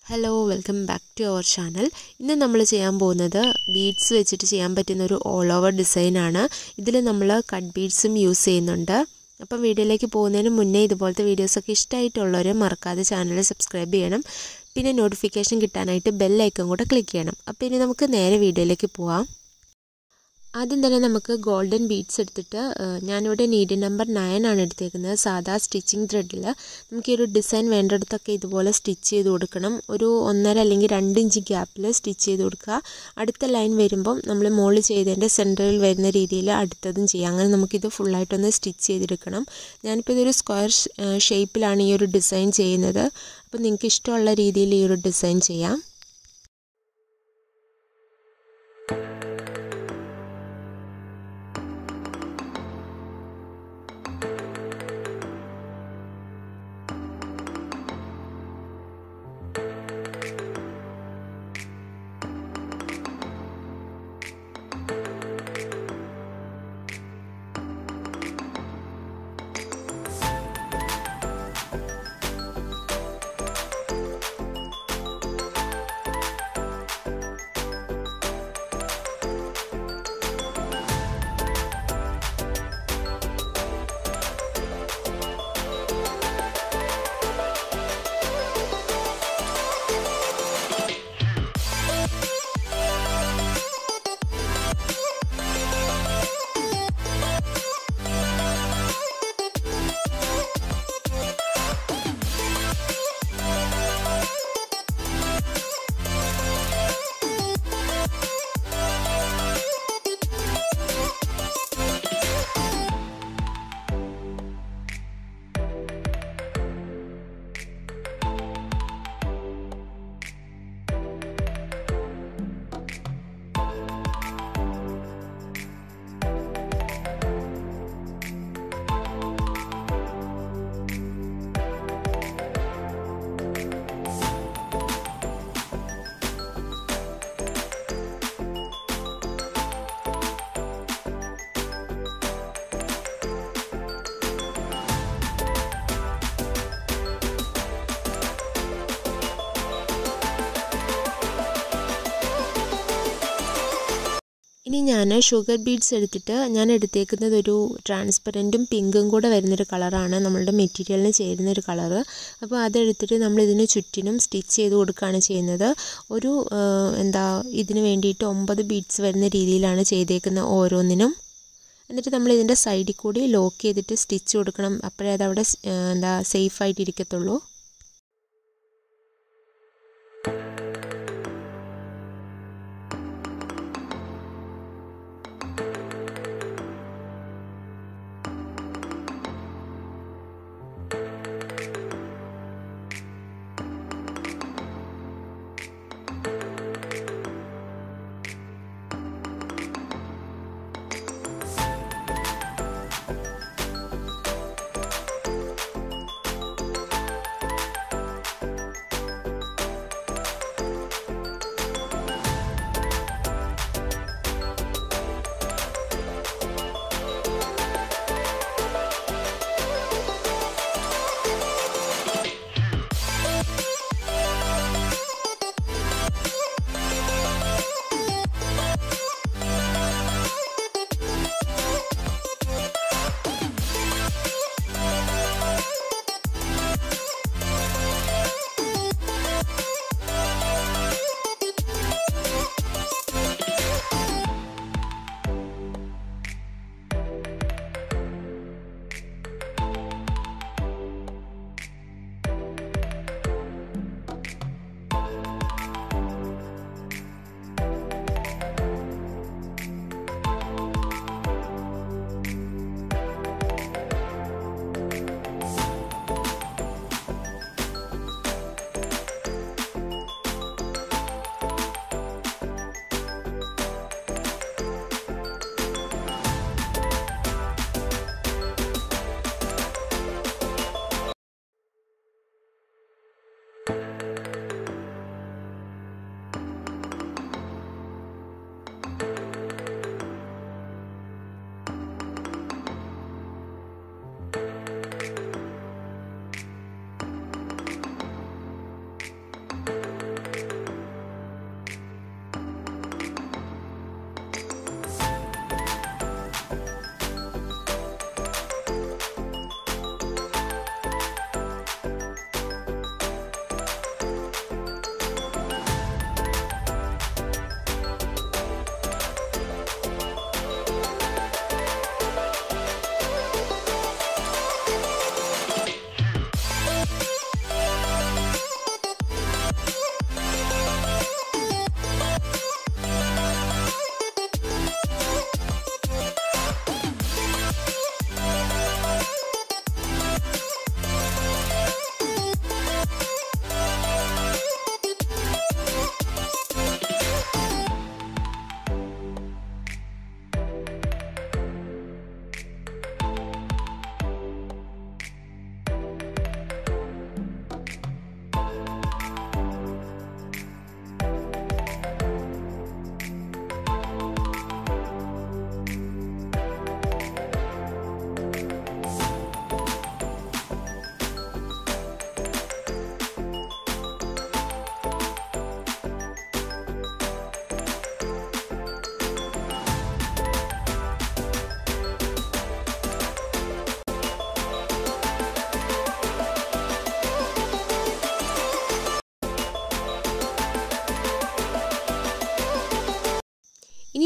Hello, welcome back to our channel. ഇന്ന് നമ്മൾ ചെയ്യാൻ പോകുന്നത് ബീഡ്സ് വെച്ചിട്ട് ചെയ്യാൻ പറ്റുന്ന ഒരു ഓൾ ഓവർ ഡിസൈൻ ആണ്. ഇതിൽ നമ്മൾ കട്ട് ബീഡ്സും യൂസ് ചെയ്യുന്നുണ്ട്. അപ്പോൾ വീഡിയോയിലേക്ക് പോകുന്നതിന് മുന്നേ ഇതുപോലത്തെ വീഡിയോസ് ഒക്കെ ഇഷ്ടമായിട്ടുള്ളവരെ മറക്കാതെ ചാനൽ സബ്സ്ക്രൈബ് ചെയ്യണം. പിന്നെ നോട്ടിഫിക്കേഷൻ കിട്ടാനായിട്ട് ബെൽ ഐക്കൺ കൂടെ ക്ലിക്ക് ചെയ്യണം. അപ്പോൾ ഇനി നമുക്ക് നേരെ വീഡിയോയിലേക്ക് പോവാം. ആദ്യം തന്നെ നമുക്ക് ഗോൾഡൻ ബീഡ്സ് എടുത്തിട്ട് ഞാനിവിടെ നീഡ് നമ്പർ 9 ആണ് എടുത്തേക്കുന്നത്. സാധാ സ്റ്റിച്ചിങ് ത്രെഡിൽ നമുക്ക് ഈ ഒരു ഡിസൈൻ വേണ്ടിടത്തൊക്കെ ഇതുപോലെ സ്റ്റിച്ച് ചെയ്ത് കൊടുക്കണം. ഒരു 1.5 അല്ലെങ്കിൽ 2 ഇഞ്ച് ഗ്യാപ്പിൽ സ്റ്റിച്ച് ചെയ്ത് കൊടുക്കുക. അടുത്ത ലൈൻ വരുമ്പം നമ്മൾ മുകളിൽ ചെയ്തതിൻ്റെ സെൻറ്ററിൽ വരുന്ന രീതിയിൽ അടുത്തതും ചെയ്യാം. അങ്ങനെ നമുക്കിത് ഫുള്ളായിട്ടൊന്ന് സ്റ്റിച്ച് ചെയ്തെടുക്കണം. ഞാനിപ്പോൾ ഇതൊരു സ്ക്വയർ ഷേപ്പിലാണ് ഈ ഒരു ഡിസൈൻ ചെയ്യുന്നത്. അപ്പോൾ നിങ്ങൾക്ക് ഇഷ്ടമുള്ള രീതിയിൽ ഈ ഒരു ഡിസൈൻ ചെയ്യാം. ഇനി ഞാൻ ഷുഗർ ബീഡ്സ് എടുത്തിട്ട് ഞാൻ എടുത്തേക്കുന്നത് ഒരു ട്രാൻസ്പെറൻറ്റും പിങ്കും കൂടെ വരുന്നൊരു കളറാണ്. നമ്മളുടെ മെറ്റീരിയലിന് ചേരുന്നൊരു കളറ്. അപ്പോൾ അതെടുത്തിട്ട് നമ്മൾ ഇതിന് ചുറ്റിനും സ്റ്റിച്ച് ചെയ്ത് കൊടുക്കുകയാണ് ചെയ്യുന്നത്. ഒരു ഇതിന് വേണ്ടിയിട്ട് 9 ബീഡ്സ് വരുന്ന രീതിയിലാണ് ചെയ്തേക്കുന്നത് ഓരോന്നിനും. എന്നിട്ട് നമ്മൾ ഇതിൻ്റെ സൈഡിൽ കൂടി ലോക്ക് ചെയ്തിട്ട് സ്റ്റിച്ച് കൊടുക്കണം. അപ്പോഴേ അതവിടെ സേഫായിട്ടിരിക്കത്തുള്ളൂ.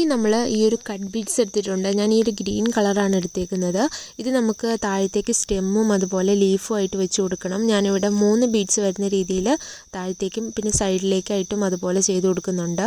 ഇനി നമ്മൾ ഈ ഒരു കട്ട് ബീഡ്സ് എടുത്തിട്ടുണ്ട്. ഞാൻ ഈ ഒരു ഗ്രീൻ കളറാണ് എടുത്തേക്കുന്നത്. ഇത് നമുക്ക് താഴത്തേക്ക് സ്റ്റെമ്മും അതുപോലെ ലീഫും ആയിട്ട് വെച്ച് കൊടുക്കണം. ഞാനിവിടെ 3 ബീഡ്സ് വരുന്ന രീതിയിൽ താഴത്തേക്കും പിന്നെ സൈഡിലേക്കായിട്ടും അതുപോലെ ചെയ്ത് കൊടുക്കുന്നുണ്ട്.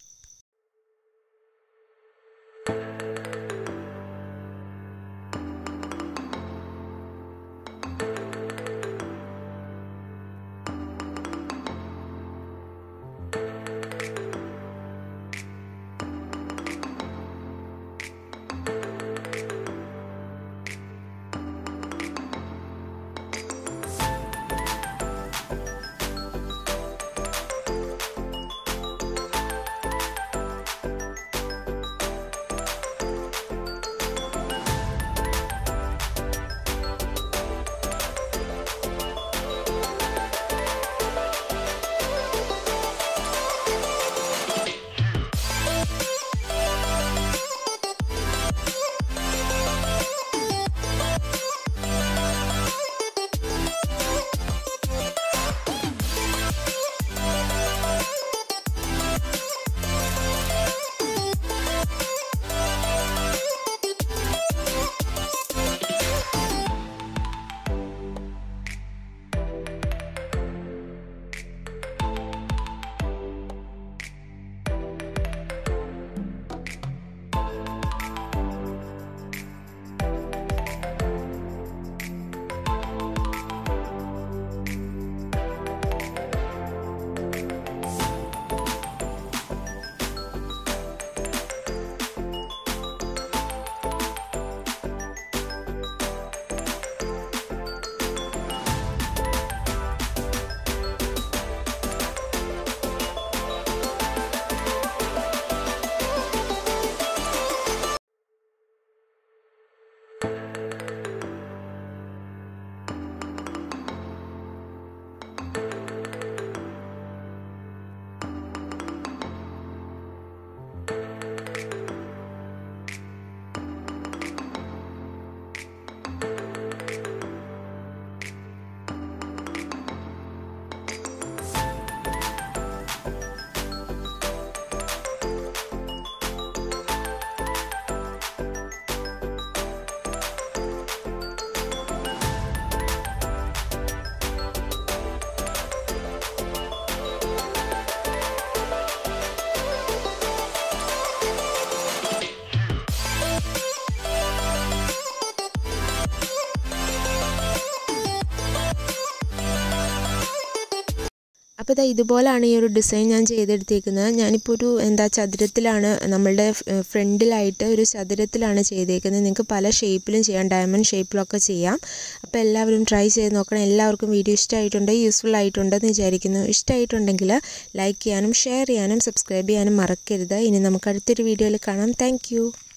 അപ്പോൾ ഇതാ ഇതുപോലെയാണ് ഈ ഒരു ഡിസൈൻ ഞാൻ ചെയ്തെടുത്തേക്കുന്നത്. ഞാനിപ്പോൾ ഒരു ചതുരത്തിലാണ്, നമ്മളുടെ ഫ്രണ്ടിലായിട്ട് ഒരു ചതുരത്തിലാണ് ചെയ്തേക്കുന്നത്. നിങ്ങൾക്ക് പല ഷേപ്പിലും ചെയ്യാം, ഡയമണ്ട് ഷേപ്പിലൊക്കെ ചെയ്യാം. അപ്പോൾ എല്ലാവരും ട്രൈ ചെയ്ത് നോക്കണം. എല്ലാവർക്കും വീഡിയോ ഇഷ്ടമായിട്ടുണ്ട്, യൂസ്ഫുൾ ആയിട്ടുണ്ടെന്ന് വിചാരിക്കുന്നു. ഇഷ്ടമായിട്ടുണ്ടെങ്കിൽ ലൈക്ക് ചെയ്യാനും ഷെയർ ചെയ്യാനും സബ്സ്ക്രൈബ് ചെയ്യാനും മറക്കരുത്. ഇനി നമുക്ക് അടുത്തൊരു വീഡിയോയിൽ കാണാം. താങ്ക്